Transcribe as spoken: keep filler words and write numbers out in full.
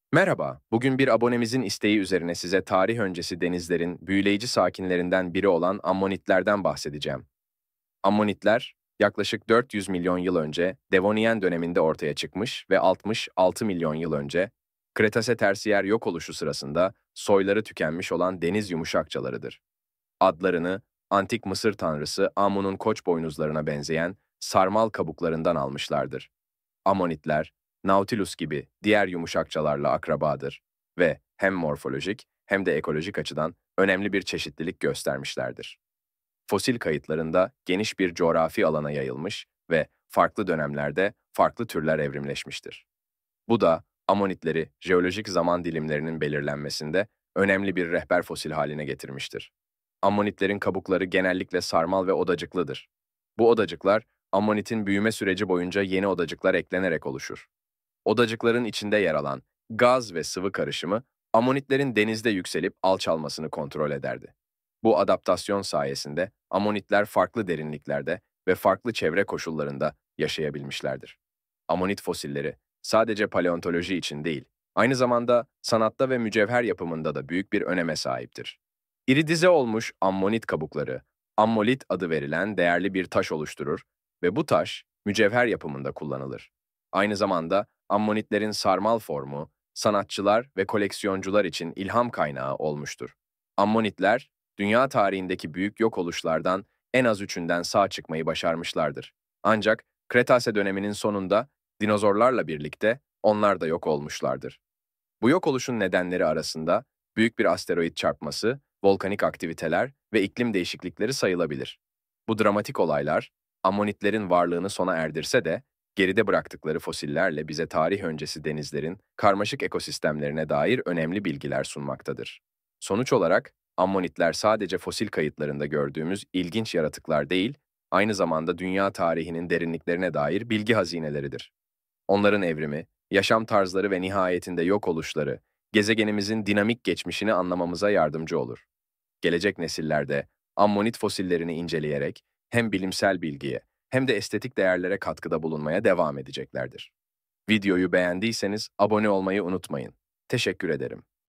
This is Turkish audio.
Merhaba, bugün bir abonemizin isteği üzerine size tarih öncesi denizlerin büyüleyici sakinlerinden biri olan Ammonitlerden bahsedeceğim. Ammonitler, yaklaşık dört yüz milyon yıl önce Devoniyen döneminde ortaya çıkmış ve altmış altı milyon yıl önce Kretase Tersiyer yok oluşu sırasında soyları tükenmiş olan deniz yumuşakçalarıdır. Adlarını antik Mısır tanrısı Amun'un koç boynuzlarına benzeyen sarmal kabuklarından almışlardır. Amonitler, Nautilus gibi diğer yumuşakçalarla akrabadır ve hem morfolojik hem de ekolojik açıdan önemli bir çeşitlilik göstermişlerdir. Fosil kayıtlarında geniş bir coğrafi alana yayılmış ve farklı dönemlerde farklı türler evrimleşmiştir. Bu da amonitleri jeolojik zaman dilimlerinin belirlenmesinde önemli bir rehber fosil haline getirmiştir. Ammonitlerin kabukları genellikle sarmal ve odacıklıdır. Bu odacıklar, ammonitin büyüme süreci boyunca yeni odacıklar eklenerek oluşur. Odacıkların içinde yer alan gaz ve sıvı karışımı, ammonitlerin denizde yükselip alçalmasını kontrol ederdi. Bu adaptasyon sayesinde ammonitler farklı derinliklerde ve farklı çevre koşullarında yaşayabilmişlerdir. Ammonit fosilleri sadece paleontoloji için değil, aynı zamanda sanatta ve mücevher yapımında da büyük bir öneme sahiptir. İridize olmuş ammonit kabukları, ammolit adı verilen değerli bir taş oluşturur ve bu taş mücevher yapımında kullanılır. Aynı zamanda ammonitlerin sarmal formu, sanatçılar ve koleksiyoncular için ilham kaynağı olmuştur. Ammonitler, dünya tarihindeki büyük yok oluşlardan en az üçünden sağ çıkmayı başarmışlardır. Ancak Kretase döneminin sonunda dinozorlarla birlikte onlar da yok olmuşlardır. Bu yok oluşun nedenleri arasında büyük bir asteroid çarpması, volkanik aktiviteler ve iklim değişiklikleri sayılabilir. Bu dramatik olaylar, ammonitlerin varlığını sona erdirse de, geride bıraktıkları fosillerle bize tarih öncesi denizlerin karmaşık ekosistemlerine dair önemli bilgiler sunmaktadır. Sonuç olarak, ammonitler sadece fosil kayıtlarında gördüğümüz ilginç yaratıklar değil, aynı zamanda dünya tarihinin derinliklerine dair bilgi hazineleridir. Onların evrimi, yaşam tarzları ve nihayetinde yok oluşları, gezegenimizin dinamik geçmişini anlamamıza yardımcı olur. Gelecek nesillerde ammonit fosillerini inceleyerek hem bilimsel bilgiye hem de estetik değerlere katkıda bulunmaya devam edeceklerdir. Videoyu beğendiyseniz abone olmayı unutmayın. Teşekkür ederim.